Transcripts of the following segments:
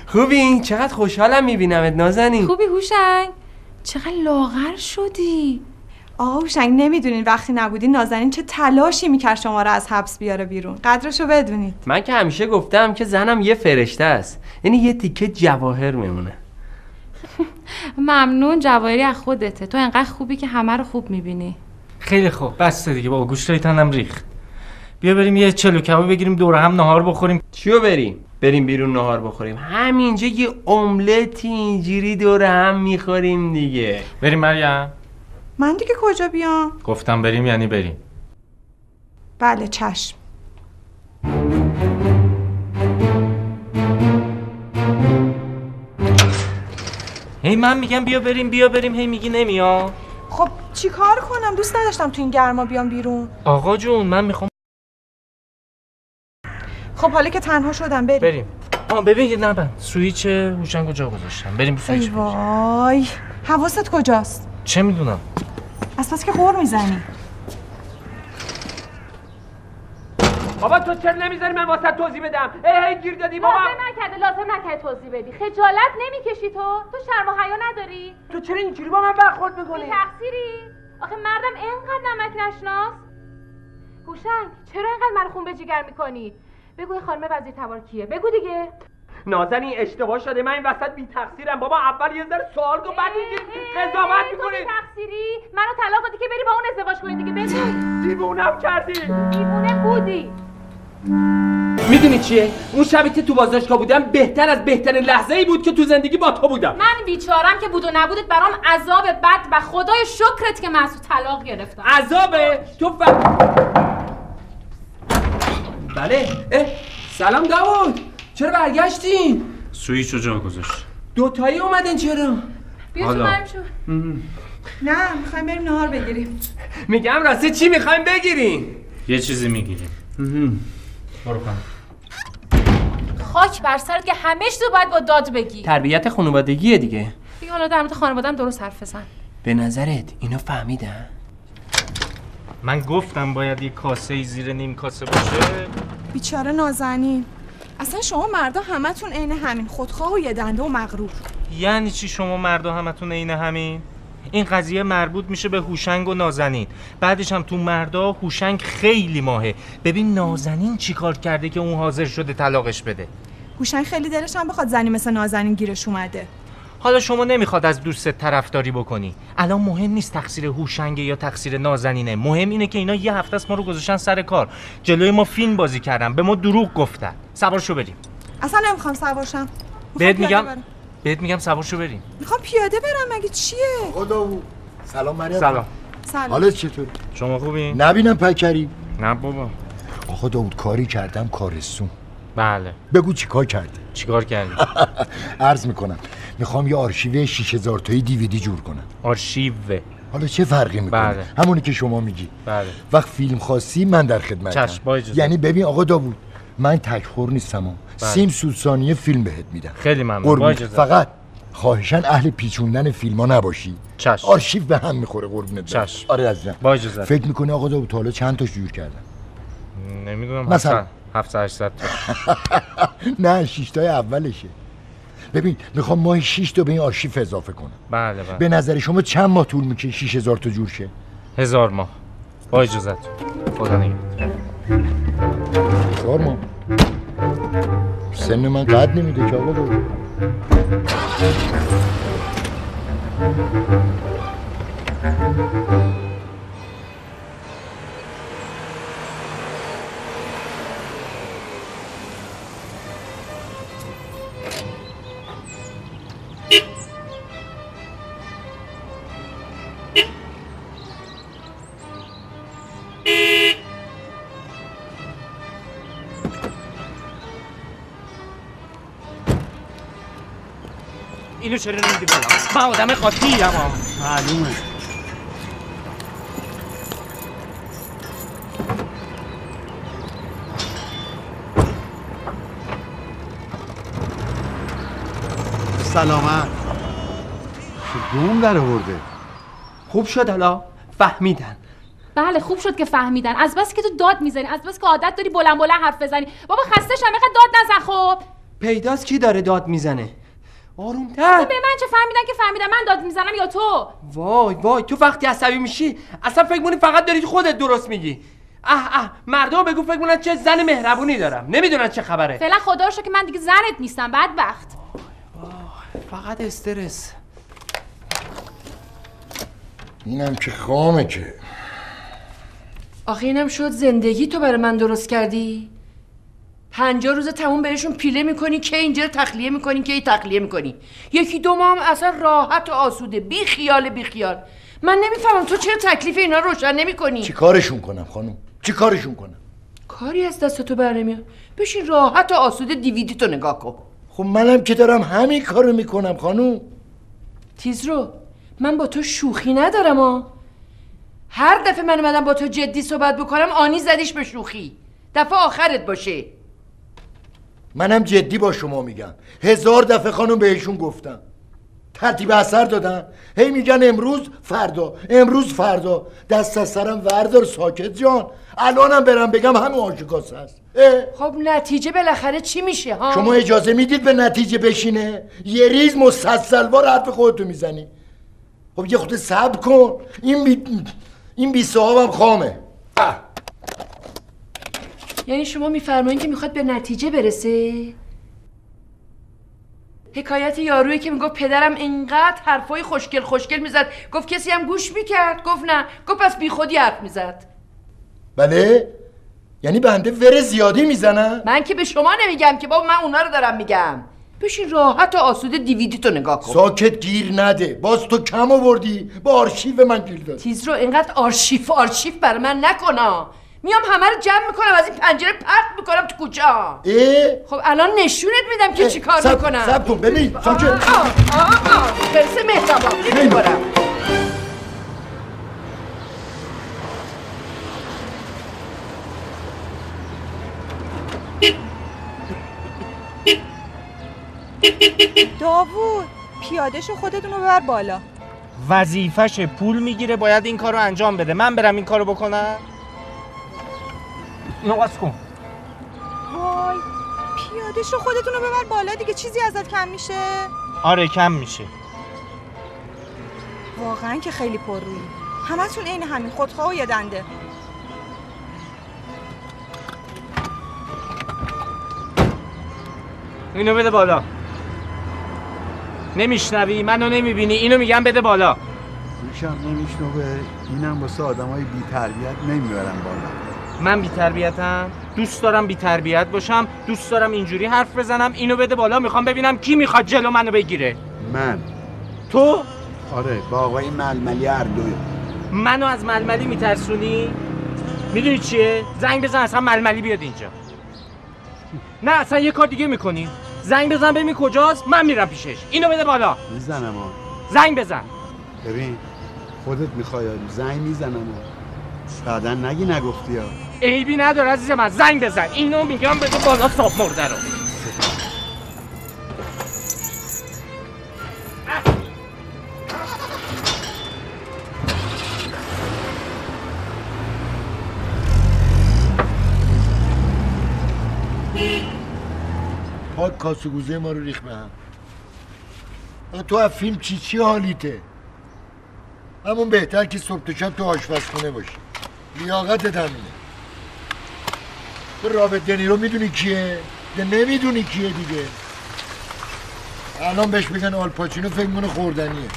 خوبی؟ چقدر خوشحالم میبینمت نازنین. خوبی هوشنگ؟ چقدر لاغر شدی؟ آقا هوشنگ نمیدونین وقتی نبودین نازنین چه تلاشی میکرد شما رو از حبس بیاره بیرون. قدرشو بدونید. من که همیشه گفتم که زنم یه فرشته است، یعنی یه تیکه جواهر میمونه. ممنون، جواهری از خودته. تو انقدر خوبی که همه رو خوب میبینی. خیلی خوب، بس دیگه بابا، گوشتای تنم ریخت. بیا بریم یه چلو کباب بگیریم دور هم نهار بخوریم. چیو بریم بیرون نهار بخوریم؟ همینجا یه املتی اینجوری دور هم میخوریم دیگه. بریم مریم. من دیگه کجا بیام؟ گفتم بریم یعنی بریم. بله چشم. هی من میگم بیا بریم هی میگی نمیام. خب چی کار کنم؟ دوست نداشتم تو این گرما بیام بیرون. آقا جون من میخوام. خب حالا که تنها شدم بریم. ببین یه نبند سویچ هوشنگو جا گذاشتم. بریم سویچ. ای وای حواست کجاست؟ چه میدونم. از پس که قور میزنی. بابا تو چرا نمیذاری من واسه توضیح بدم؟ هی گیر دادی بابا. لازم نکرده توضیح بدی. خجالت نمیکشی تو شرم و حیا نداری؟ تو چرا اینجوری با من برخورد میکنی؟ بی تقصیری؟ آخه مردم اینقدر نمک نشناس؟ هوشنگ چرا اینقدر منو خون به جگر میکنی؟ بگو این خانم وزیر تبار کیه؟ بگو دیگه. نازنین اشتباه شده، من این وسط بی تقصیرم. بابا اول یه ذره سوال کن بعد اینجوری قضاوت میکنی. تو بی تقصیری؟ منو طلاق دادی که بری با اون ازدواج کنی دیگه. بگو. دیوونم کردی. دیوونه بودی. میدونی چیه؟ اون شبی که تو بازداشتگاه بودم بهتر از بهترین لحظه‌ای بود که تو زندگی با تو بودم. من بیچارم که بود و نبودت برام عذاب بد و خدای شکرت که من از تو طلاق گرفتم. عذابه؟ بله. سلام داوود، چرا برگشتین؟ سویچو جا گذاشت. دوتایی اومدن چرا؟ بیا تو بریم شو. نه میخوایم بریم نهار بگیریم. میگم راستی چی میخوایم بگیریم؟ یه چیزی میگیریم. برو کن. خاک بر سرت که همش تو باید با داد بگی. تربیت خانوادگیه دیگه. دیگه حالا در مورد خانواده‌ام درست حرف بزن. به نظرت اینا فهمیدن؟ من گفتم باید یه کاسه زیر نیم کاسه باشه. بیچاره نازنین. اصلا شما مردا همتون عین همین، خودخواه و یه دنده و مغرور. یعنی چی شما مردا همتون عین همین؟ این قضیه مربوط میشه به هوشنگ و نازنین. بعدش هم تو مردا هوشنگ خیلی ماهه. ببین نازنین چی کار کرده که اون حاضر شده طلاقش بده. هوشنگ خیلی دلش هم بخواد زنی مثل نازنین گیرش اومده. حالا شما نمیخواد از دوستت طرفداری بکنی. الان مهم نیست تقصیر هوشنگه یا تقصیر نازنینه. مهم اینه که اینا یه هفته است ما رو گذاشتن سر کار. جلوی ما فیلم بازی کردن، به ما دروغ گفتن. سوار شو بریم. اصلا نمیخوام سوار شم. بهت میگم سوار شو بریم. میخوام پیاده برم. مگه چیه؟ خدا سلام مریم. سلام. حالت چطوره؟ شما خوبی؟ نبینم پکری. نه بابا. آقا داوود کاری کردم کارستون. بله. بگو چیکار کردی؟ چیکار کردی؟ عرض میکنم میخوام یه آرشیو 6000 تایی دیویدی جور کنم. آرشیو. حالا چه فرقی میکنه؟ بله. همونی که شما میگی. بله. وقت فیلم خواستی من در خدمتم. چشم با اجازه. یعنی ببین آقا داوود من تکخور نیستم. بله. 30 سود ثانیه فیلم بهت میدم. خیلی ممنون. با اجازه. فقط خواهشاً اهل پیچوندن فیلم‌ها نباشی. چشم. آرشیو به هم میخوره قربونت برم. چشم. آره عزیزم. با اجازه. فکر میکنی آقا داوود حالا چند تاش جور کردم؟ نمیدونم. مثلا 700 تا. نه 6 تای اولشه. ببین میخوام ماهی 6 تا به این آرشیو اضافه کنم. بله. به نظر شما چند ماه طول میکشه 6000 تا جور شه؟ 1000 ماه. با اجازت. خدا نگهدار. 1000 ماه. سن من قد نمیده که آقا داوود. اینو چرا نمیدی بالا؟ من آدم قاطی ام. معلومه. سلامت. دوم در آورده. خوب شد حالا فهمیدن. بله خوب شد که فهمیدن. از بس که تو داد میزنی، از بس که عادت داری بلند بلند حرف بزنی. بابا خسته شدم، اینقدر داد نزن. خب پیداست کی داره داد میزنه. آرومتر. به من چه فهمیدن که فهمیدن من داد میزنم یا تو؟ وای تو وقتی عصبی میشی اصلا فکر مونی فقط داری خودت درست میگی. مردم بگو فکر مونن چه زن مهربونی دارم، نمیدونن چه خبره. فعلا خدا رو شکر که من دیگه زنت نیستم. بدبخت. فقط استرس. اینم که خامه که. آخه اینم شد زندگی تو برای من درست کردی؟ 50 روز تموم بهشون پیله میکنی که اینجا رو تخلیه میکنی که تخلیه میکنی. یکی دو ماه هم اصلا راحت و آسوده، بی خیال. من نمیفهمم تو چرا تکلیف اینا روشن نمیکنی؟ چی کارشون کنم خانم؟ چی کارشون کنم؟ کاری از دست تو بر نمیاد. بشین راحت و آسوده دیویدی تو نگاه کن. خب منم که دارم همین کارو میکنم خانم. تیزرو من با تو شوخی ندارم ها. هر دفعه من اومدم با تو جدی صحبت بکنم آنی زدیش به شوخی. دفعه آخرت باشه. منم جدی با شما میگم. 1000 دفعه خانم بهشون گفتم. ترتیب اثر دادن. هی میگن امروز فردا. دست از سرم وردار ساکت جان. الانم برم بگم همین آشکاس هست. خب نتیجه بالاخره چی میشه ها؟ شما اجازه میدید به نتیجه بشینه؟ یه ریز مسلسلوار حرف خودتو میزنی. خب یه خود صبر کن. این بی صاحبم خامه. یعنی شما میفرمایین که میخواد به نتیجه برسه؟ حکایت یارویی که میگفت پدرم اینقدر حرفای خوشگل میزد، گفت کسی هم گوش میکرد؟ گفت نه. گفت پس بی خودی حرف میزد. بله؟ یعنی بنده ور زیادی میزنم؟ من که به شما نمیگم که بابا، من اونا رو دارم میگم. بشین راحت و آسوده دیویدی تو نگاه کن. ساکت گیر نده. باز تو کم آوردی با آرشیو من گیر دادی. تیزرو اینقدر آرشیف برای من نکنا. میام همه رو جمع میکنم از این پنجره پرت میکنم تو کوچه. خب الان نشونت میدم که چی کار میکنم. سب کن ببین ساکت. برسه مهربان میکنم. داوود پیادهشو خودتون رو ببر بالا. وظیفشه، پول میگیره باید این کارو انجام بده. من برم این کارو بکنم؟ نواز کن. وای پیادهشو خودتون رو ببر بالا دیگه. چیزی ازت کم میشه؟ آره کم میشه. واقعا که خیلی پررویی. همتون عین همین خودخواه و یه دنده. اینو بده بالا. نمیشنوی؟ منو نمیبینی؟ اینو میگم بده بالا. گوشم نمیشنوه. اینم واسه آدمای بی تربیت نمیبرن بالا. من بی تربیتم؟ دوست دارم بی تربیت باشم، دوست دارم اینجوری حرف بزنم. اینو بده بالا. میخوام ببینم کی میخواد جلو منو بگیره. من. تو؟ آره با آقای ململی هر دوی. منو از ململی میترسونی؟ میدونی چیه؟ زنگ بزن اصلا ململی بیاد اینجا. نه اصلا یه کار دیگه میکنی. زنگ بزن ببین کجاست، من میرم پیشش. اینو بده بالا. میزنم ها. زنگ بزن. ببین خودت میخوای زنگ میزنم ها. بعدا نگی نگفتی ها. عیبی نداره عزیز من. زنگ بزن. اینو میگم بده بالا صاحب مرده رو. پاک کاسه‌گوزه ما رو ریخ به هم. تو از فیلم چی حالیته؟ همون بهتر که صبح تا شب تو آشپزخونه باشی. لیاقتت همینه. تو رابرت دنیرو میدونی کیه؟ نمیدونی کیه دیگه. الان بهش بگن آلپاچینو فکر مونه خوردنیه.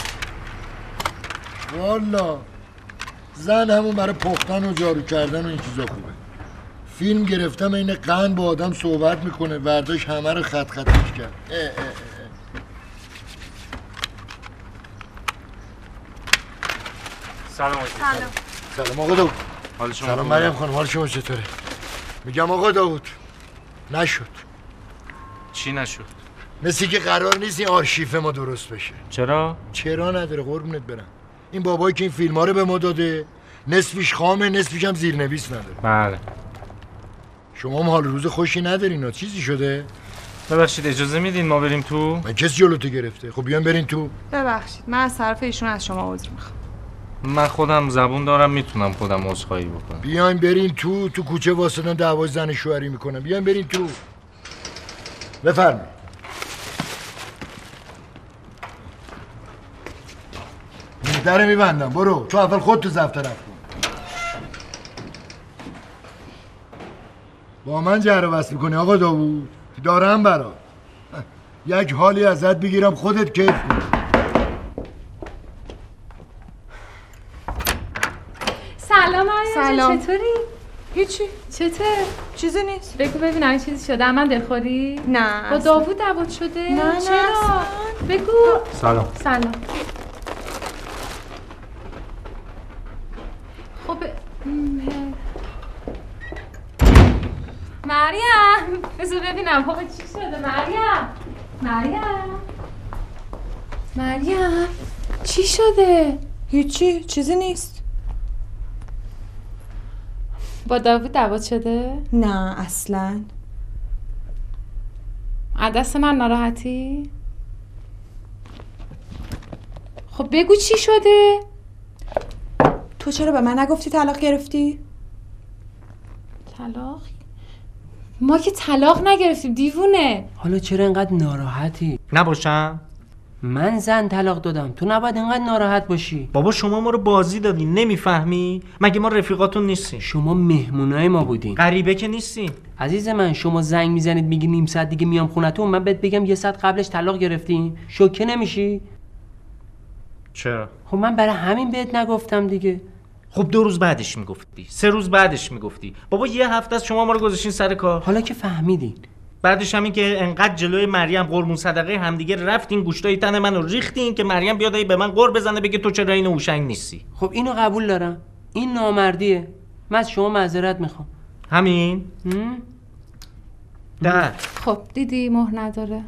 والا زن همون برای پختن و جارو کردن و این چیزا خوبه. فیلم گرفتم این قند با آدم صحبت میکنه، برداشت همه رو خط خطش کرد. سلام آقا داود. حال شما سلام مریم خانم، حال شما چطوره؟ میگم آقا داود نشد. چی نشد؟ مثل که قرار نیست این آرشیف ما درست بشه. چرا نداره قربونت برم. این بابایی که این فیلم ها رو به ما داده نصفش خامه، نصفش هم زیرنویس نداره. بله. شما هم حال روز خوشی ندارین. چیزی شده؟ ببخشید اجازه میدین ما بریم تو؟ من کسی جلوتو گرفته. خب بیان برین تو. ببخشید من از طرف ایشون از شما عذر میخوام. من خودم زبون دارم، میتونم خودم عذرخواهی بکنم. بیاین برین تو کوچه واسطن دعوای زن شوهری میکنن. بیاین برین تو. بفرمایید. در میبندم، برو، تو اول خود تو دفتر رفت کن. با من جر و بحث میکنی آقا داوود؟ دارم برات یک حالی ازت بگیرم خودت کیف کنی. سلام آریا. سلام. چطوری؟ هیچی، چطور؟ چیزی نیست. بگو ببینم چیزی شده؟ من دلخوری؟ نه با اصلا. داوود دعوت شده؟ نه چرا؟ بگو. سلام. سلام. خب مریم بذار ببینم خب چی شده مریم چی شده؟ هیچی، چیزی نیست. با داوود دعوت شده؟ نه اصلا. از دست من ناراحتی؟ خب بگو چی شده؟ تو چرا به من نگفتی طلاق گرفتی؟ طلاق؟ ما که طلاق نگرفتیم دیوونه. حالا چرا اینقدر ناراحتی؟ نباشم؟ من زن طلاق دادم، تو نباید اینقدر ناراحت باشی. بابا شما ما رو بازی دادین، نمیفهمی؟ مگه ما رفیقاتون نیستیم؟ شما مهمونای ما بودین. غریبه که نیستین. عزیز من، شما زنگ میزنید میگی نیم ساعت دیگه میام خونتون، من بهت بگم یه ساعت قبلش طلاق گرفتین، شوکه نمیشی؟ چرا؟ خب من برای همین بهت نگفتم دیگه. خب 2 روز بعدش میگفتی، 3 روز بعدش میگفتی. بابا یه هفته از شما ما رو گذاشتین سر کار. حالا که فهمیدین. بعدش همین که انقدر جلوی مریم قربون صدقه همدیگه رفتین، گوشتای تن منو ریختین که مریم بیاد به من قر بزنه بگه تو چرا این هوشنگ نیستی. خب اینو قبول دارم، این نامردیه، من از شما معذرت میخوام. همین؟ ده. خب دیدی مهر نداره.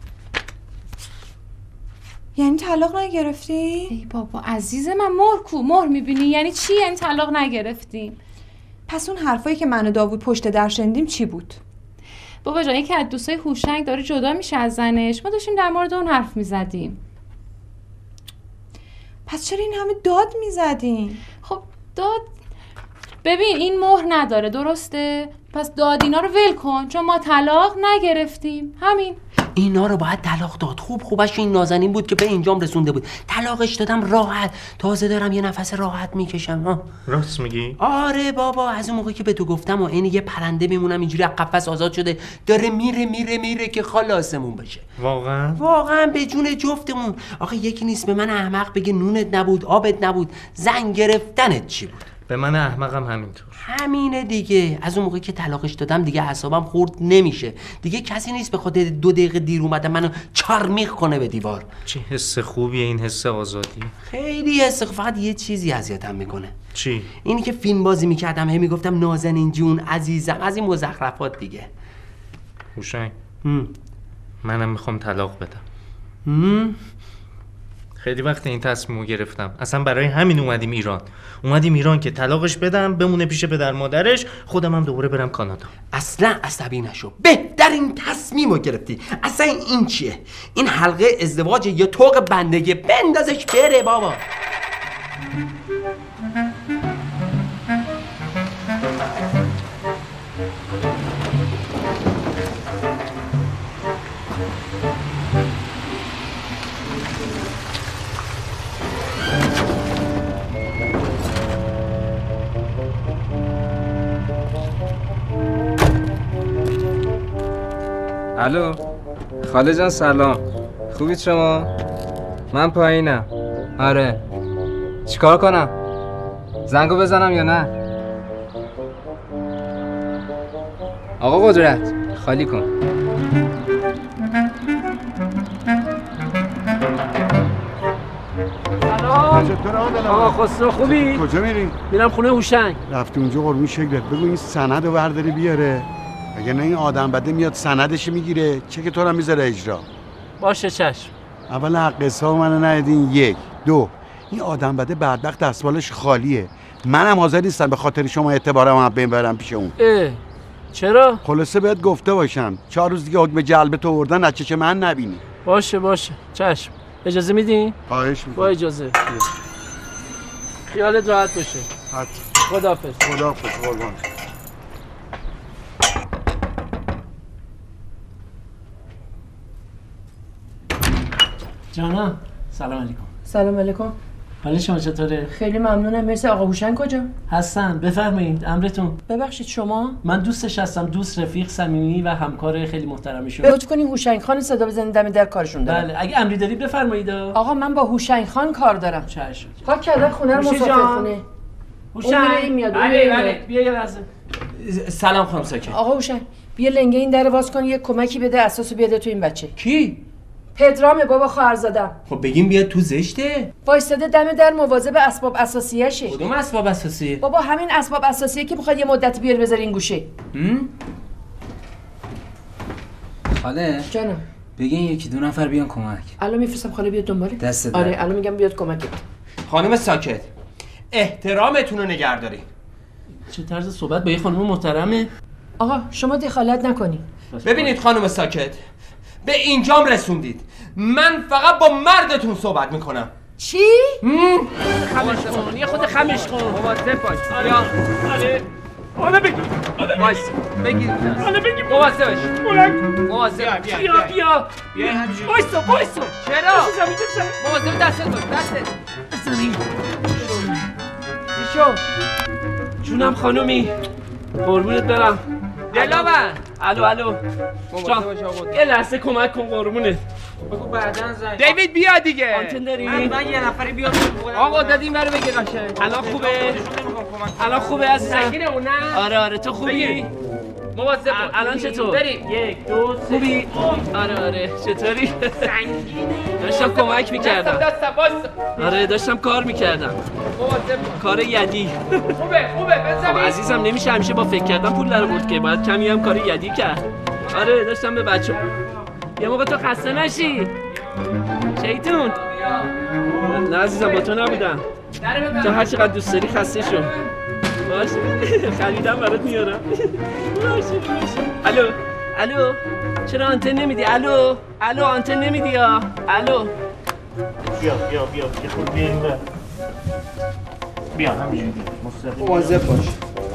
یعنی طلاق نگرفتی؟ ای بابا عزیز من، مهر کو؟ مهر میبینی یعنی چی؟ یعنی طلاق نگرفتیم. پس اون حرفایی که من و داوود پشت در شنیدیم چی بود؟ بابا جان یکی از دوستای هوشنگ داره جدا میشه از زنش، ما داشتیم در مورد اون حرف میزدیم. پس چرا این همه داد میزدین؟ خب داد، ببین این مهر نداره درسته؟ پس داد اینا رو ول کن، چون ما طلاق نگرفتیم. همین. اینا رو باید طلاق داد. خوبش این نازنین بود که به اینجام رسونده بود. طلاقش دادم راحت، تازه دارم یه نفس راحت میکشم. راست میگی؟ آره بابا، از اون موقع که به تو گفتم و این یه پرنده میمونم اینجوری از قفس آزاد شده داره میره که خلاصمون بشه. واقعا به جون جفتمون. آخه یکی نیست به من احمق بگه نونت نبود آبت نبود، زن گرفتنت چی بود؟ به من احمقم همینطور. همینه دیگه. از اون موقع که طلاقش دادم دیگه اعصابم خورد نمیشه. دیگه کسی نیست به خاطر 2 دقیقه دیر اومده منو چارمیخ کنه به دیوار. چه حس خوبیه این حس آزادی. خیلی حس. فقط یه چیزی اذیتم میکنه. چی؟ اینی که فیلم بازی میکردم هی میگفتم نازنین جون عزیزم، از این مزخرفات دیگه. هوشنگ منم میخوام طلاق بدم. خیلی وقت این تصمیمو گرفتم. اصلا برای همین اومدیم ایران که طلاقش بدم بمونه پیش پدر مادرش، خودم هم دوباره برم کانادا. اصلا عصبی نشو، بهترین تصمیمو گرفتی. اصلا این چیه؟ این حلقه ازدواج یا طوق بندگی، بندازش بره بابا. الو خاله جان سلام، خوبید شما؟ من پایینم. آره چیکار کنم؟ زنگو بزنم یا نه؟ آقا قدرت خالی کن. آقا خسرو خوبی؟ کجا میری؟ میرم خونه هوشنگ. رفتی اونجا قربون شکلت، بگو این سند رو برداری بیاره. اگه نه این آدم بده میاد سندش میگیره، چه که تو رو میذاره اجرا. باشه چشم. اول حق حساب منو ندین. 1 2 این آدم بده بدبخت دستمالش خالیه. منم حاضر نیستم به خاطر شما اعتبارم هم ببرم پیش اون. چرا؟ خلاصه بهت گفته باشم 4 روز دیگه حکم جلب تو آوردن، از چش من نبینی. باشه چشم. اجازه میدین؟ خواهش میکنم. با اجازه. خیالت راحت باشه. خداحافظ. قربان. جانا سلام علیکم. سلام علیکم. حال شما چطوره؟ خیلی ممنونم. مرسی. آقا هوشنگ کجا؟ هستن. بفرمایید امرتون. ببخشید شما؟ من دوستش هستم، دوست، رفیق، صمیمی و همکار خیلی محترمشون. لطف کنین هوشنگ خان صدا بزنید دم در کارشون دارم. بله اگه امری دارید بفرمایید. آقا من با هوشنگ خان کار دارم. چشم. پاک کردن خونه رو مسافرخونه. هوشنگ میاد. بله بیا یه لحظه. سلام خانم ساکت. آقا هوشنگ بیا لنگه این در باز کن، یه کمکی بده، اساسو بیاده تو این بچه. کی؟ پدرام بابا خواهرزادم. خب بگیم بیاد تو زشته. وایستاده دم در مواظب اسباب اساسیشه. کدوم اسباب اساسی؟ بابا همین اسباب اساسیه که میخواد یه مدت بیار بذاری این گوشه. خاله جانم بگین یکی دو نفر بیان کمک. الان میفرستم خاله بیاد دنبالت. دست در. آره الان میگم بیاد کمکت. خانم ساکت، احترامتون رو نگهداری. چه طرز صحبت با یه خانم محترمه؟ آقا شما دخالت نکنی. ببینید خانم ساکت، به اینجام رسوندید. من فقط با مردتون صحبت میکنم. چی؟ خمش کن، یه خود خمش کن. مواظب باش. آره بگیر. وایس بگیر. بگیر. مواظبش. مواظب. بیا. وایسو. چرا؟ مواظب دستت باش. دستت. بزنی. بیشو. جونم خانومی. قربونت برم. دلاور. الو. جان. یه لحظه کمک کن قربونت. بگو بعدن زنگ. دیوید بیا دیگه. آنتن داری؟ من یه نفری بیاد. آقا دادیم برو بگی قشنگ. الان خوبه عزیزم. سکینه اون نه؟ آره تو خوبی؟ مواظب باش. الان چطور؟ بریم. 1 2 3 خوبی؟ آره چطوری؟ سنگینه. داشتم کمک میکردم. دستم واسه. آره داشتم کار میکردم. مواظب کار یدی. خوبه خب بزنی. عزیزم نمیشه همیشه با فکر کردن پول در آورد که باید کمی هم کار یدی کرد. آره داشتم به بچه یه موقع تو خسته نشی شیطون. نه عزیزم با تو نبودم. تو هر چقدر دوست داری خسته شو. باشه خریدم برات میارم. باشه. الو چرا آنتن نمیدی؟ الو آنتن نمیدی یا؟ الو بیا که خود بیاییم بیا همینجوری مواظب باش.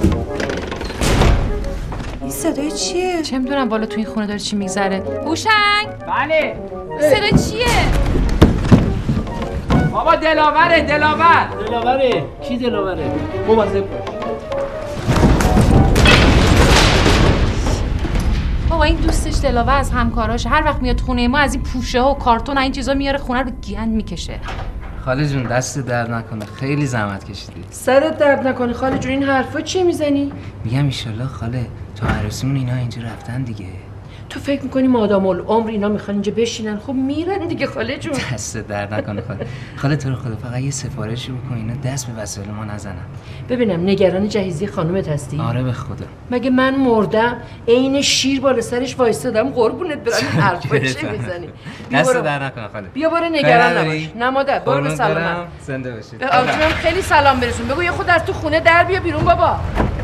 این صدای چیه؟ چه میدونم بالا تو این خونه داره چی میگذره. هوشنگ بله. صدای چیه؟ بابا دلاوره. دلاوره؟ کی دلاوره؟ مواظب باش. بابا این دوستش دلاور از همکاراش هر وقت میاد خونه ما از این پوشه ها و کارتون و این چیزا میاره خونه رو گند میکشه. خاله جون دست درد نکنه، خیلی زحمت کشیدی. سرت درد نکنه خاله جون. این حرفا چی میزنی؟ میگم ایشالله خاله تا عروسیمون اینا اینجا رفتن دیگه. تو فکر میکنی مادام العمر اینا میخوان اینجا بشینن؟ خب میرن دیگه خاله جون. دست درد نکنه خاله. خاله تو رو خدا فقط یه سفارشی بکن اینا دست به وسایل ما نزنن. ببینم نگران جهیزی خانومت هستی؟ آره به خدا. مگه من مردم عین شیر بالا سرش وایستادم قربونت برم. حرفا چه میزنی؟ دست درد نکنه خاله. بیا برو نگران نباش. نه مادر برو به سلامت. زنده باشید. به آبجونم خیلی سلام برسون. بگو یه خود از تو خونه در بیا بیرون بابا.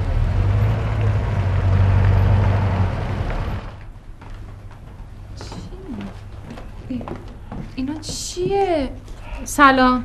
اینا چیه؟ سلام.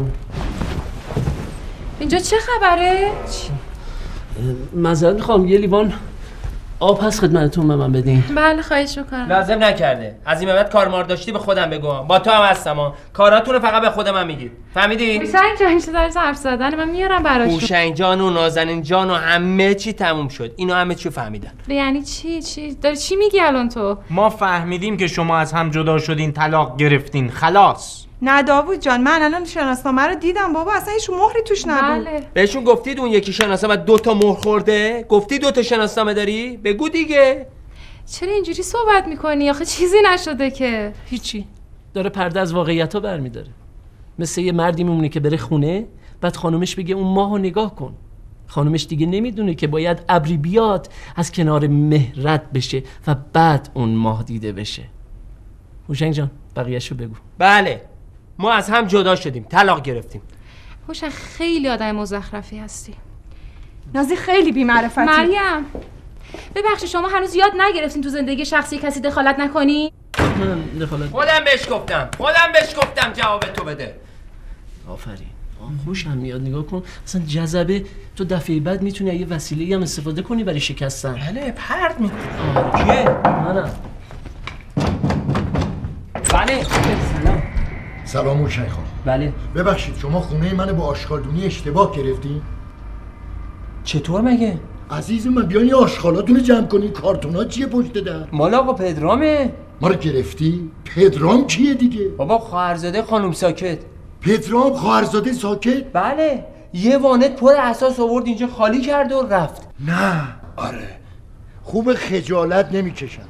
اینجا چه خبره؟ معذرت میخوام یه لیوان آب هست خدمتتون به من بدین؟ بله خواهش میکنم. لازم نکرده. از این بعد کارمار داشتی به خودم بگو. با تو هم هستم ها. کاراتون رو فقط به خود من میگید. فهمیدی؟ هوشنگ جان چه داری حرف زدن من میارم براشون. هوشنگ جان و نازنین جان و همه چی تموم شد. اینا همه چی فهمیدن. یعنی چی داری چی میگی الان تو؟ ما فهمیدیم که شما از هم جدا شدین، طلاق گرفتین، خلاص. نه داوود جان من الان شناسنامه رو دیدم بابا اصلا هیچ مهری توش نبود. بله. بهشون گفتید اون یکی شناسنامه 2 تا مهر خورده؟ گفتی 2 تا شناسنامه داری؟ بگو دیگه. چرا اینجوری صحبت میکنی؟ آخه چیزی نشده که. هیچی. داره پرده از واقعیت ها برمیداره. مثل یه مردی میمونه که بره خونه بعد خانومش بگه اون ماهو نگاه کن. خانومش دیگه نمیدونه که باید ابری بیاد از کنار مه رد بشه و بعد اون ماه دیده بشه. هوشنگ جان بقیه‌شو بگو. بله ما از هم جدا شدیم، طلاق گرفتیم. هوشنگ خیلی آدم مزخرفی هستی. نازی خیلی بی‌معرفتی. مریم ببخشید شما هنوز یاد نگرفتین تو زندگی شخصی کسی دخالت نکنی؟ من دخالت خودم بهش گفتم جواب تو بده. آفرین. خوشم میاد نگاه کن اصلا جذبه. تو دفعه بعد میتونی یه وسیله‌ای هم استفاده کنی برای شکستن. بله پرت میکنی. کیه؟ منم. بله سلام. سلام حسین خان. بله. ببخشید شما خونه منو با آشغالدونی اشتباه گرفتین؟ چطور مگه؟ عزیز من بیان یه آشغالاتونو جمع کنین. کارتونا چیه پشت در؟ مال آقا پدرامه. ما رو گرفتی؟ پدرام کیه دیگه؟ بابا خواهرزاده خانم ساکت. پدرام خواهرزاده ساکت؟ بله. یه وانت پر اساس آورد اینجا خالی کرد و رفت. نه. آره. خوب خجالت نمیکشم.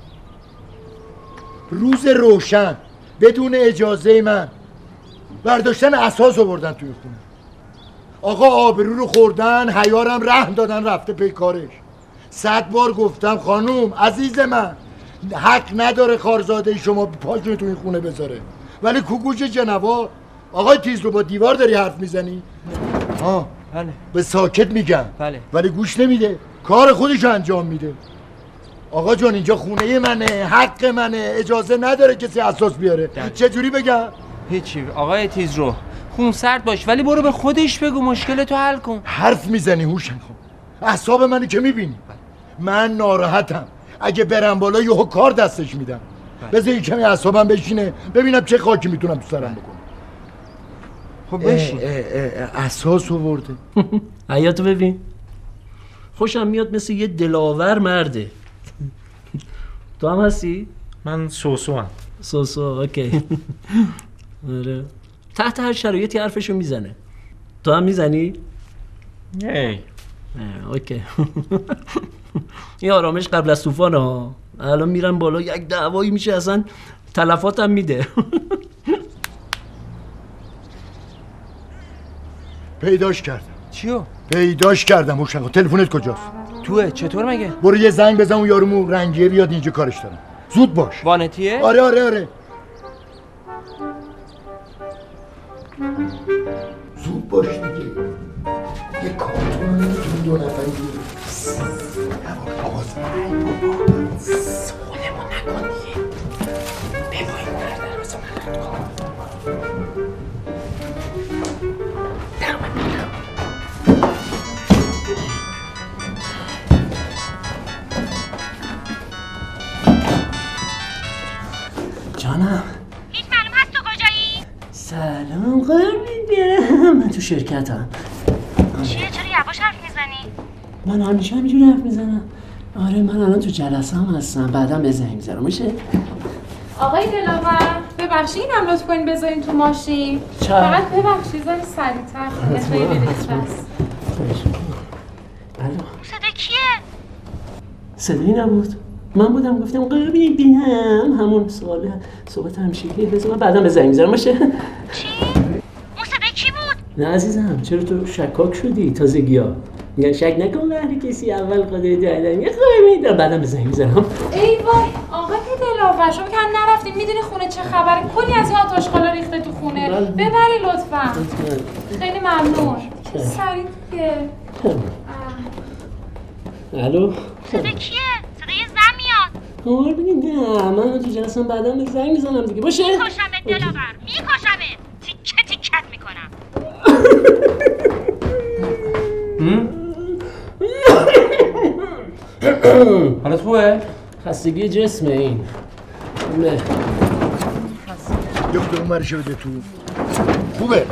روز روشن بدون اجازه من برداشتن اساس آوردن توی خونه. آقا آبرو رو خوردن، حیارم رهن دادن رفته پی کارش. 100 بار گفتم خانوم عزیز من حق نداره خارزاده شما پاشونو تو این خونه بذاره، ولی کوکوش جنوا. آقای تیز رو با دیوار داری حرف میزنی؟ بله. به ساکت میگم. بله. ولی گوش نمیده، کار خودش انجام میده. آقا جان اینجا خونه منه، حق منه، اجازه نداره کسی اساس بیاره. چجوری بگم؟ هیچی آقای تیز رو خون سرد باش، ولی برو به خودش بگو مشکلتو حل کن. حرف میزنی هوشنگ خان؟ اعصاب منو که میبینی؟ من ناراحتم، اگه برم بالا یهو کار دستش میدم. بذار یه کمی اعصابم بشینه ببینم چه خاکی میتونم تو سرم بکنم. خب بشین. اساس آورده. حیاتو ببین، خوشم میاد مثل یه دلاور مرده. تو هم هستی؟ من سوسو هم. سوسو اوکی. آره تحت هر شرایطی حرفشو میزنه. تو هم میزنی؟ اوکی. این آرامش قبل از طوفان ها. الان میرم بالا یک دعوایی میشه اصلا تلفاتم میده. پیداش کردم. چیو؟ پیداش کردم هوشنگ خان. تلفنت کجاست؟ توه. چطور مگه؟ برو یه زنگ بزن اون یارو رنگیه بیاد اینجا کارش دارم. زود باش. وانتیه؟ آره زود باش دیگه. یه کارتون نمیتونی 2 نفری بیاری. سولمون نکن دیگه. بباید مردن واسه من رد کن. جانم هیچ معلوم هست تو کجایی؟ سلام قربون. من تو شرکتم. چیه چرا یواش حرف میزنی؟ من همیشه همینجوری حرف میزنم. آره من الان تو جلسه هم هستم، بعدا به زنگ میزنم. میشه؟ آقای دلاور ببخشید اینم لطف کنین بذارین تو ماشین. فقط ببخشید زنی سریع‌تر. خیلی دلچسب. الو صدا کیه؟ صدایی نبود. من بودم گفتم قربونی بینم همون سوال صحبت همیشگی. بذار من بعدا به زنگ میزنم. باشه؟ چی؟ اون صدا کی بود؟ نه عزیزم چرا تو شکاک شدی؟ تازگی‌ها میگن شک نکن به کسی اول خودت دادن. یه خواهی میدارم بعدا به زنگ میزنم. ای وای آقای دلاور شما که نرفتین میدونی خونه چه خبره؟ کلی از این آتش‌خالا ریخته تو خونه. ببری لطفا. خیلی ممنون. سریع دیگه. الو صدا کیه؟ صدا یه زن میاد. قربونی نه من تو جلسم بعدا به زنگ میزنم دیگه. باشه؟ میکشمت دلاور میکشمت. تیکه تیکت میکنم. حالت خوبه؟ خستگی جسمه این. نه یک اون مرشه بده تو. خوبه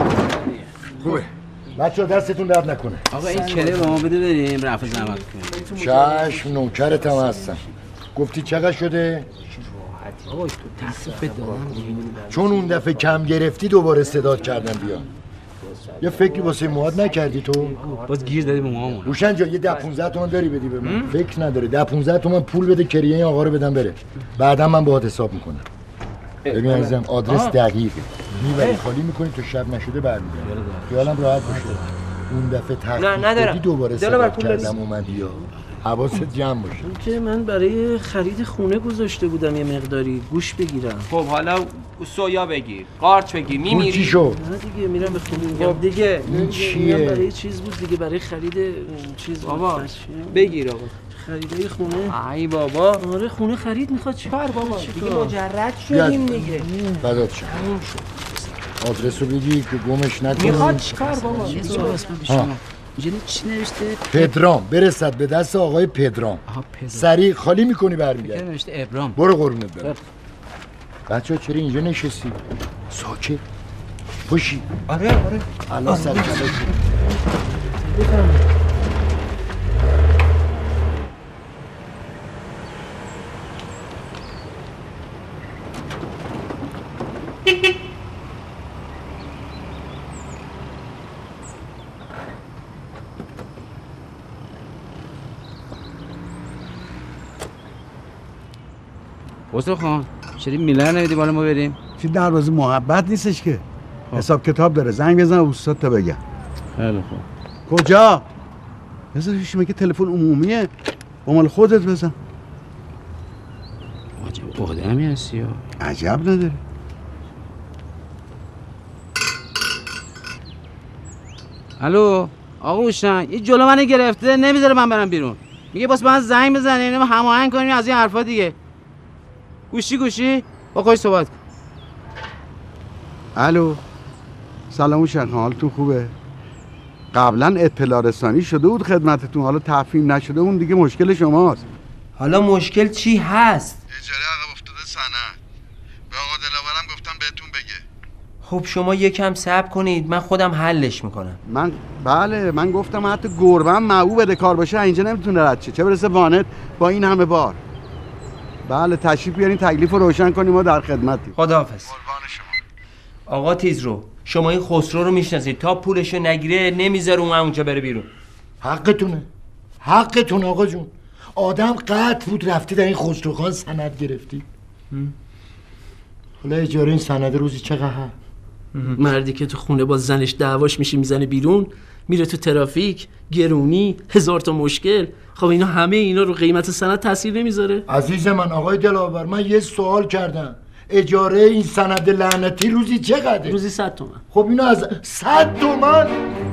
بچه دستتون درد نکنه. آقا این کله به ما بده بریم رفع زحمت کنیم. چشم نوکرت هم هستم. گفتی چقدر شده؟ آقا تو تصریف دارم. چون اون دفعه کم گرفتی دوباره استعداد کردم بیا. یه فکری واسه مواد نکردی تو؟ باز گیر دادی به موامون. روشن جان یه 10-15 تومن داری بدی به من؟ فکر نداره 10-15 تومن پول بده کریه این آقا رو بدم بره. بعدا من باهات حساب میکنم. ببین عزیزم آدرس دقیقه. میبری خالی میکنی تو شب نشده برمیگردی. خیالم راحت باشه. اون دفعه تخفیف دوباره استفاده کردم اومدی یا حواست جمع باشه. که من برای خرید خونه گذاشته بودم یه مقداری گوش بگیرم. خب حالا سویا بگیر، قارچ بگیر، میمیری. چی شد؟ نه دیگه میرم به خونه. خب دیگه این چیه؟ برای چیز بود دیگه، برای خرید چیز. بابا بگیر آقا. خریدای خونه. ای بابا. آره خونه خرید میخواد چیکار بابا؟ دیگه مجرد شدیم دیگه. بدات شد. آدرس رو بگی که گمش نکنی. میخواد چیکار بابا؟ یه سوال اسم شما. اینجا چی نوشته؟ پدرام برسد به دست آقای پدرام. سریع خالی میکنی برمیگردی. نوشته ابرام. برو قربونت برم. بچه‌ها چرا اینجا نشستی؟ ساکت پوشی. آره الان سر کلاشی خسرو خان چرا میلر نمیدی بالا ما بریم؟ چی دروازه محبت نیستش که حساب کتاب داره. زنگ بزن استاد تا بگم. خیلی خوب. کجا؟ بذارش مگه تلفن عمومیه؟ با مال خودت بزن. عجب آدمی هستی یا عجب نداره. الو آقا هوشنگ یه جلو منو گرفته نمیذاره من برم بیرون. میگه باز من زنگ بزنیم هماهنگ کنیم از این حرفا دیگه. گوشی با خودش صحبت کن. الو سلام هوشنگ خان، حالتون خوبه؟ قبلا اطلاع رسانی شده بود خدمتتون، حالا تفهیم نشده اون دیگه مشکل شماست. حالا مشکل چی هست؟ اجاره عقب افتاده سند. به آقا دلاورم گفتم بهتون بگه. خب شما یکم صبر کنید من خودم حلش میکنم. من گفتم حتی گربه‌ام معو بده کار باشه اینجا نمیتونه رد شه، چه برسه وانت با این همه بار. بله تشریف بیارین تکلیف رو روشن کنیم ما در خدمتیم. خداحافظ. آقا تیزرو شما این خسرو رو میشناسید، تا پولشو نگیره نمیذاره اون اونجا بره بیرون. حقتون آقا جون. آدم قطع بود رفتی در این خسروخان سند گرفتی. حالا اجاره این سند روزی چقدر؟ مردی که تو خونه با زنش دعواش میشه میزنه بیرون، میره تو ترافیک، گرونی، 1000 تا مشکل. خب اینا همه اینا رو قیمت سند تاثیر نمیذاره؟ عزیز من آقای دلاور من یه سوال کردم، اجاره این سند لعنتی روزی چقدره؟ روزی 100 تومن. خب اینو از 100 تومن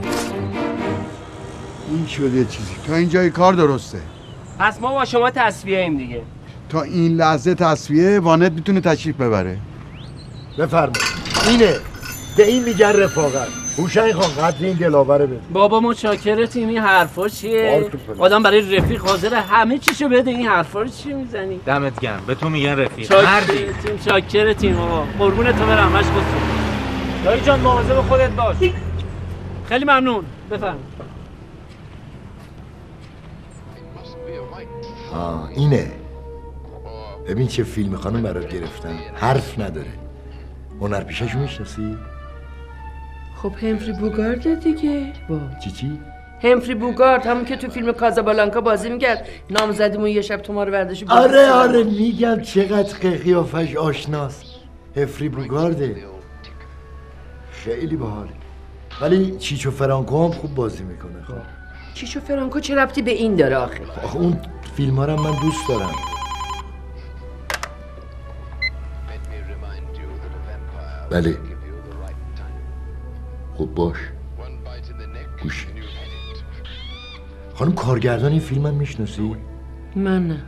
این شده یه چیزی. تا اینجای کار درسته. پس ما با شما تصفیه ایم دیگه. تا این لحظه تصفیه وانت میتونه تشریف ببره. بفرما. اینه به این میگن رفاقت. هوشنگ خان قدر این دلاوره بده. بابا متشکرتیم. این حرفا چیه؟ آدم برای رفیق حاضر همه چیشو بده، این حرفا رو چی میزنی؟ دمت گرم. به تو میگن رفیق. شاکرتیم بابا. قربونت تو برم. همش گفتم. دایی جان مواظب خودت باش. خیلی ممنون. بفرم. اینه. ببین چه فیلم خانم برات گرفتن. حرف نداره. هنرپیشه‌شو میشناسی؟ خب همفری بوگارد دیگه. چی؟ همفری بوگارد، همون که تو فیلم کازابلانکا بازی میکرد. نامزدیمون یه شب تو ما رو برداشت. آره میگم چقدر قیافش آشناست. همفری بوگارده. خیلی باحاله. ولی چیچو فرانکو هم خوب بازی میکنه. خب چیچو فرانکو چه ربطی به این داره آخه؟ اون فیلم ها رو من دوست دارم. بله خب باش گوش. خانم کارگردان این فیلم هم میشناسی؟ من نه.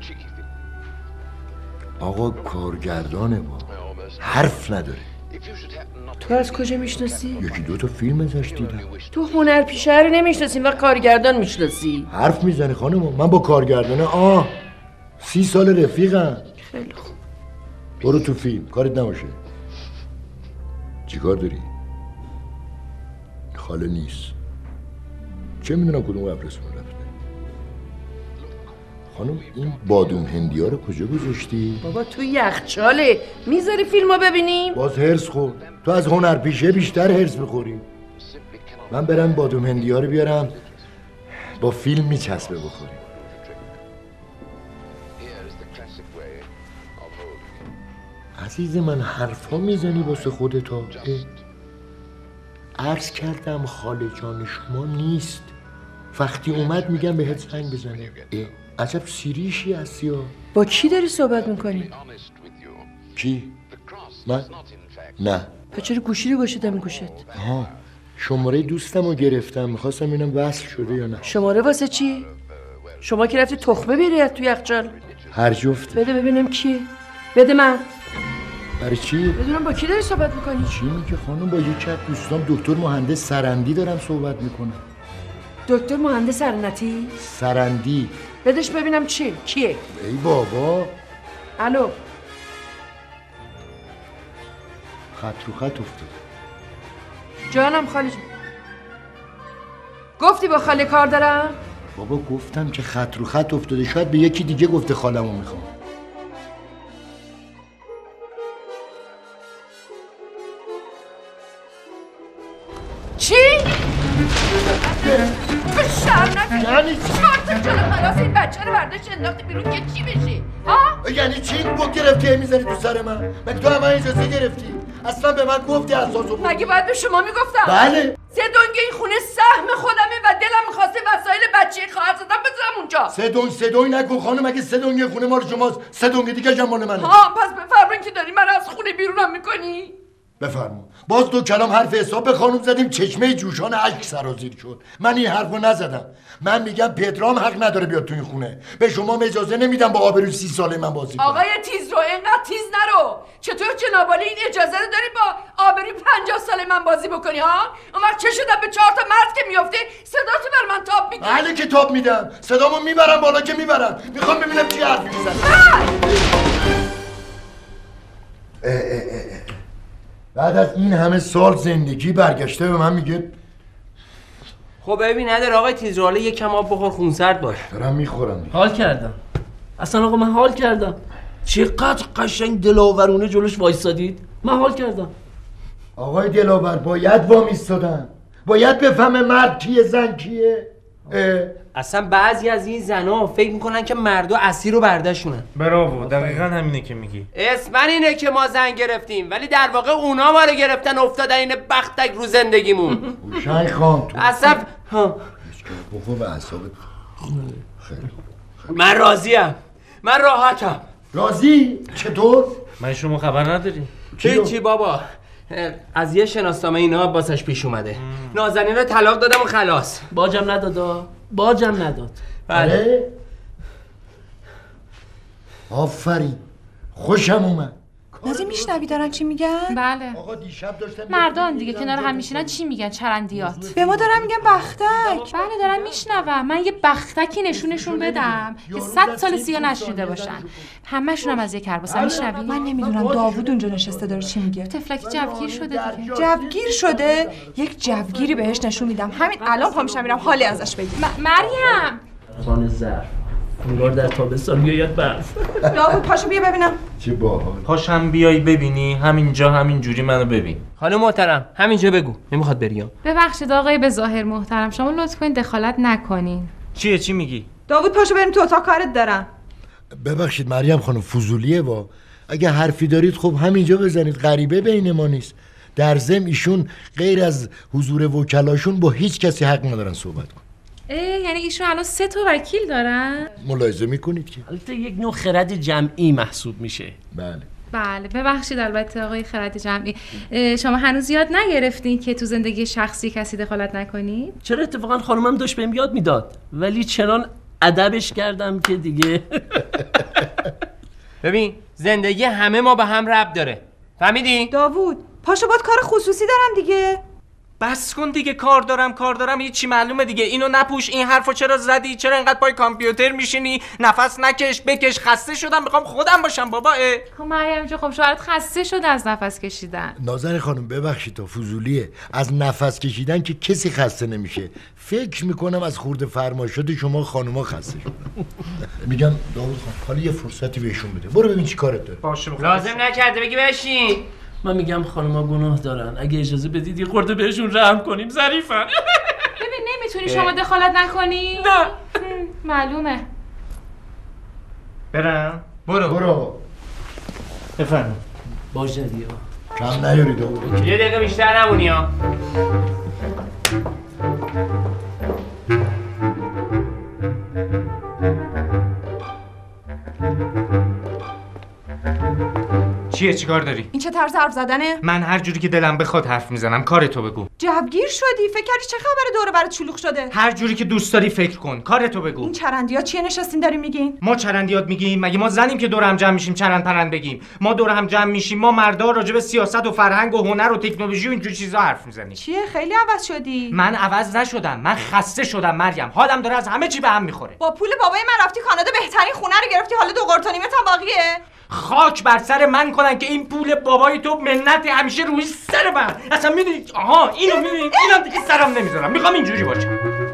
آقا کارگردانه با حرف نداره. تو از کجا میشناسی؟ 1-2 تا فیلم ازش دیدم. تو هنرپیشه رو نمیشناسی و کارگردان میشناسی؟ حرف میزنه خانم. من با کارگردانه 30 سال رفیقم. خیلی خوب. برو تو فیلم کارت نباشه. چیکار داری؟ خاله نیست. چه میدونم کدوم قبرستون رفته. خانم این بادوم هندی ها رو کجا گذاشتی؟ بابا تو یخچاله. میذاری فیلمو ببینیم؟ باز هرس خور. تو از هنرپیشه بیشتر هرس بخوری. من برم بادوم هندی ها رو بیارم با فیلم میچسبه بخوریم. عزیز من حرفا میزنی واسه خودتا. عرض کردم خاله جان شما نیست. وقتی اومد میگم بهت زنگ بزنه. عجب سیریشی هستی ها. با کی داری صحبت میکنی؟ کی؟ من؟ نه. پس چرا گوشی رو گوشیدم گوشت؟ شماره دوستم رو گرفتم میخواستم ببینم وصل شده یا نه. شماره واسه چی؟ شما که رفتی تخمه بیاری تو یخچال. هر جفت. بده ببینم کیه. بده من. برای چی؟ بدونم با کی داری صحبت میکنی؟ چی میگه خانم؟ با یکی از دوستام دکتر مهندس سرندی دارم صحبت میکنم. دکتر مهندس سرنتی؟ سرندی. بدش ببینم چی؟ کیه؟ ای بابا. الو. خط رو خط افتاد. جانم خاله جان. گفتی با خاله کار دارم؟ بابا گفتم که خط رو خط افتاده، شاید به یکی دیگه گفته خالمو میخوام. چی؟ به شرنک یعنی چی؟ کارت جلو خلاص این بچه رو برداشت انداختی بیرون که چی بشی؟ ها؟ یعنی چی؟ بود گرفتی میزنی تو سر من؟ مگه تو همه اجازه گرفتی؟ اصلا به من گفتی اساسو بود. مگه باید به شما میگفتم؟ بله. 3 دنگ این خونه سهم خودمه و دلم میخواسته وسایل بچه خواهر زدم بذارم اونجا. 3 دنگ نگو خانم، مگه 3 دنگ خونه مال شماست؟ 3 دنگ دیگه جمع مال منه. ها پس بفرمایید که داری من از خونه بیرونم میکنی؟ بفرما. باز 2 کلام حرف حساب به خانم زدیم، چشمه جوشان اشک سرازیر شد. من این حرفو نزدم. من میگم پدرام حق نداره بیاد تو این خونه. به شما اجازه نمیدم با آبروی 30 ساله من بازی کنی. آقای تیز رو اینقدر تیز نرو. چطور جنابالی این اجازه رو داری با آبروی 50 ساله من بازی بکنی ها؟ اون وقت چه شدم به 4 تا مرد که میفته صداتو بر من تاب میدی؟ بله که تاب میدم. صدامو میبرم بالا که میبرم. میخوام ببینم چی حرفی میزنی. بعد از این همه سال زندگی برگشته به من میگه خب ببین نداره آقای تیزراله یکم آب بخور خونسرد باش. دارم میخورم. حال کردم. اصلا آقا من حال کردم. چقدر قشنگ دلاورونه جلوش وایسادید. من حال کردم. آقای دلاور باید وامیستادن. باید بفهمه مرد کیه زن کیه. اصلا بعضی از این زنا فکر میکنن که مردا اسیر رو برداشتونن. براو، دقیقاً همینه که میگی. اسم اینه که ما زن گرفتیم ولی در واقع اونا ما رو گرفتن افتادن این بختک رو زندگیمون. هوشنگ خان تو اصلا بخور به اعصابت. خیلی من راضیم. من راحتم. راضی؟ چطور؟ من شما خبر نداری؟ چی بابا؟ از یه شناسنامه اینا باسش پیش اومده. نازنین رو طلاق دادم و خلاص. باجم نداد. باجم نداد. بله. آفرین. خوشم اومد. نازی میشنوی دارن چی میگن؟ بله. آقا دیشب داشتم مردان دیگه کنار هم میشینن چی میگن؟ چرندیات. به ما دارن میگن بختک. بله دارن میشنوم. من یه بختکی نشونشون بدم که 100 سال سیا نشنیده باشن. همه‌شون هم از یه کرباسن میشنوی؟ من نمیدونم داوود اونجا نشسته داره چی میگه. تفلکی جوگیر شده دیگه. جوگیر شده؟ یک جوگیری بهش نشون میدم. همین الان پا میشم میرم حالی ازش بگیر. مریم خانه ظرف. انگار در تابستان میاد برف. داوود پاشو بیا ببینم. چه باحال. پاشم بیای ببینی همینجا همینجوری منو ببین. خانم محترم همینجا بگو. نمیخواد بریام. ببخشید آقای به ظاهر محترم شما لطف کنید دخالت نکنین. چی میگی؟ داوود پاشو بریم تو اتاق کارت دارم. ببخشید مریم خانم فضولیه وا. اگه حرفی دارید خب همینجا بزنید، غریبه بین ما نیست. در ضمن ایشون غیر از حضور وکلاشون با هیچ کسی حق ندارن صحبت کنن. یعنی ایشون الان 3 تا وکیل دارن؟ ملاحظه میکنید که البته یک نوع خرد جمعی محسوب میشه. بله ببخشید البته آقای خرد جمعی شما هنوز یاد نگرفتین که تو زندگی شخصی کسی دخالت نکنید؟ چرا اتفاقا خانومم داشت بهم یاد میداد ولی چنان ادبش کردم که دیگه. ببین زندگی همه ما به هم ربط داره. فهمیدی؟ داوود پاشو باید کار خصوصی دارم دیگه. بس کن دیگه. کار دارم هیچی معلومه دیگه. اینو نپوش. این حرفو چرا زدی؟ چرا اینقدر پای کامپیوتر میشینی؟ نفس نکش بکش. خسته شدم میخوام خودم باشم بابا. خب مریم جو خب شاید خسته شده از نفس کشیدن. نازنین خانم ببخشید تا فضولیه. از نفس کشیدن که کسی خسته نمیشه. فکر میکنم از خورده فرمایشات شما خانوما خسته شدن. میگم داوود خان حالا یه فرصتی بهشون بده. برو ببین چی کارت داره. باشه لازم نکرده بگی بشین. من میگم خانوما گناه دارن. اگه اجازه بدید یه خورده بهشون رحم کنیم. ظریفن. ببین نمیتونی شما دخالت نکنی؟ نه. معلومه. برم. برو. بفرمایید. باشه دیگه. کم نیاری داوود. یه دقیقه بیشتر نمونی ها. چیکار داری؟ این چه طرز حرف زدنه؟ من هر جوری که دلم بخواد حرف میزنم. کارتو بگو. جوگیر شدی؟ فکر کردی چه خبره دوره برات شلوغ شده؟ هر جوری که دوست داری فکر کن. کارتو بگو. این چرندیات چیه نشستین دارین میگین؟ ما چرندیات میگیم؟ مگه ما زنیم که دور هم جمع میشیم چرند پرند بگیم؟ ما دور هم جمع میشیم ما مردا راجع به سیاست و فرهنگ و هنر و تکنولوژی و اینجور چیزا حرف میزنیم. چیه خیلی عوض شدی؟ من عوض نشدم. من خسته شدم مریم. حالم داره از همه چی به هم میخوره. با پول بابای من رفتی کانادا بهترین خونه رو گرفتی حالا 2 قرت و نیمت هم باقیه؟ خاک بر سر من کنن که این پول بابای تو منت همیشه روی سر من. اصلا میدونی آها اینو میدونی اینم دیگه سرم نمیذارم، میخوام اینجوری باشه.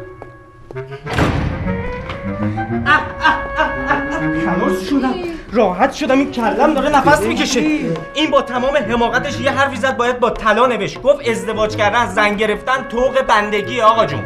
خلاص شدم، راحت شدم. این کلم داره نفس میکشه. این با تمام حماقتش یه حرفی زد باید با طلا نوشت. گفت ازدواج کردن، زن گرفتن طوق بندگی. آقا جون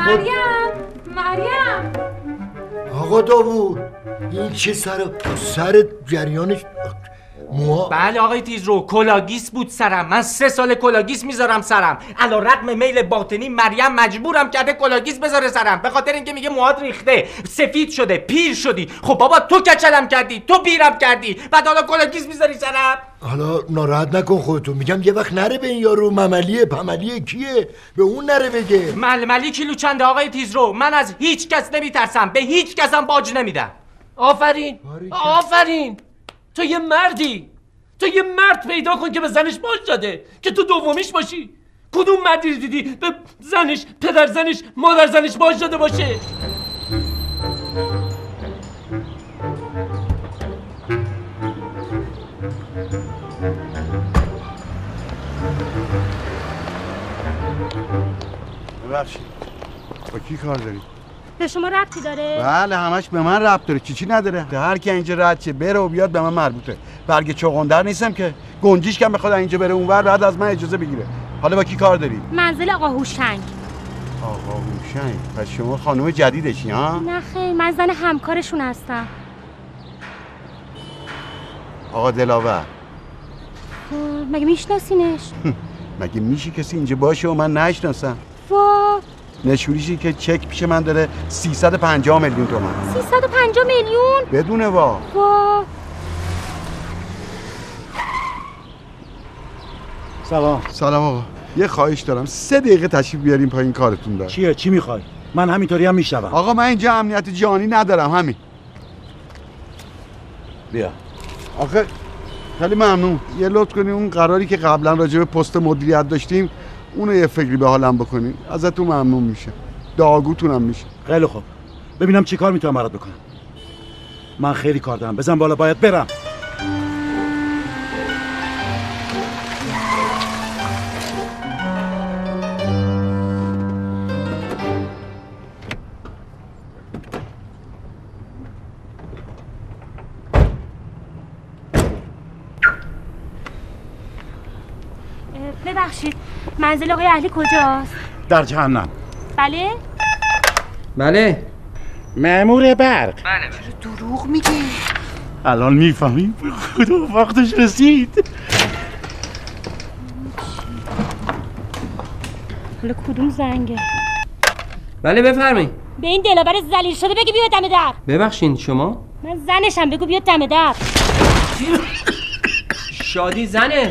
مریم آقا داوود این چه سر جریانش موها؟ بله آقای تیزرو، کلاگیس بود سرم. من 3 سال کلاگیس میذارم سرم. علیرغم میل باطنی مریم مجبورم کرده کلاگیس بذاره سرم، به خاطر اینکه میگه موهات ریخته، سفید شده، پیر شدی. خب بابا تو کچلم کردی، تو پیرم کردی، بعد حالا کلاگیس میذاری سرم. حالا ناراحت نکن خودتو، میگم یه وقت نره به این یارو. مملیه پملیه کیه؟ به اون نره بگه. ململی کیلو چنده آقای تیزرو؟ من از هیچ کس نمیترسم، به هیچ کسم باج نمیدم. آفرین تو یه مردی، تو یه مرد پیدا کن که به زنش باج داده که تو دومیش باشی. کدوم مردی دیدی به زنش، پدر زنش، مادر زنش باج داده باشه؟ ببخشید با کی کار داری؟ به شما ربطی داره؟ بله همش به من ربط داره. چی نداره؟ هر کی اینجا رد شه بره و بیاد به من مربوطه. برگ چغندر نیستم که گنجیش کم بخواد اینجا بره اونور بعد از من اجازه بگیره. حالا با کی کار داری؟ منزل آقا هوشنگ. آقا هوشنگ؟ پس شما خانم جدیدشی ها؟ نه خیر، من زن همکارشون هستم. آقا دلاور. مگه میشناسینش؟ مگه میشه کسی اینجا باشه و من نشناسم؟ وا نشونیشی که چک پیش من داره 350 میلیون تومان. 350 میلیون؟ بدونه وا. سلام آقا. یه خواهش دارم 3 دقیقه تشریف بیاریم پایین کارتون دارم. چیه؟ چی میخوای؟ من همینطوری هم میشنوم. آقا من اینجا امنیت جانی ندارم همین. بیا. آخه خیلی ممنون. یه لطف کنی اون قراری که قبلا راجع به پست مدیریت داشتیم اونو یه فکری به حالم بکنین. ازتون ممنون میشه. داغوتونم میشه. خیلی خوب. ببینم چی کار میتونم برات بکنم. من خیلی کار دارم. بزن بالا، باید برم. ببخشید منزل آقای اهلی کجاست؟ در جهنم. بله؟ بله مأمور برق. بله. چرا دروغ میگه؟ الان میفهمی؟ خدا وقتش رسید. حالا کدوم زنگه؟ بله بفرمایید. به این دلاور ذلیل شده بگی بیاد دم در. ببخشید شما؟ من زنشم، بگو بیاد دم در. شادی زنه.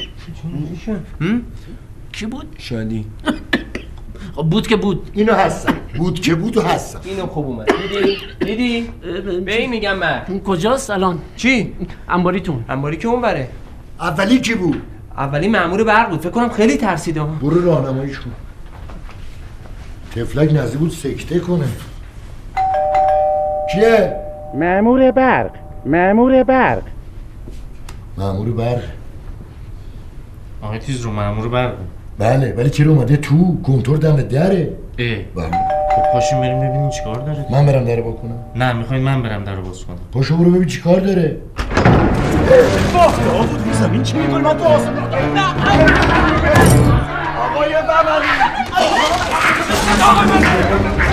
کی بود؟ شادی. خب بود که بود. اینو هستم. بود که بود و هستم. اینو خوب اومد. دیدی؟ به این میگم من. اون کجاست الان؟ چی؟ انباریتون. انباری که اون بره. اولی کی بود؟ اولی مأمور برق بود. فکر کنم خیلی ترسیدم. برو راهنماییش کن. تفلک نزدیک بود سکته کنه. کیه؟ مأمور برق. مأمور برق. مأمور برق. آقای تیز رو مأمور برق. بله ولی چرا اومده تو؟ کنتور دم دره. بله. خب پاشیم بریم ببینیم چیکار داره. من برم در بکنم؟ نه میخواین من برم در باز کنم. پاشو برو ببین چیکار داره. داوود رو زمین چی میکنی؟ من تو آسمان آقای ببری.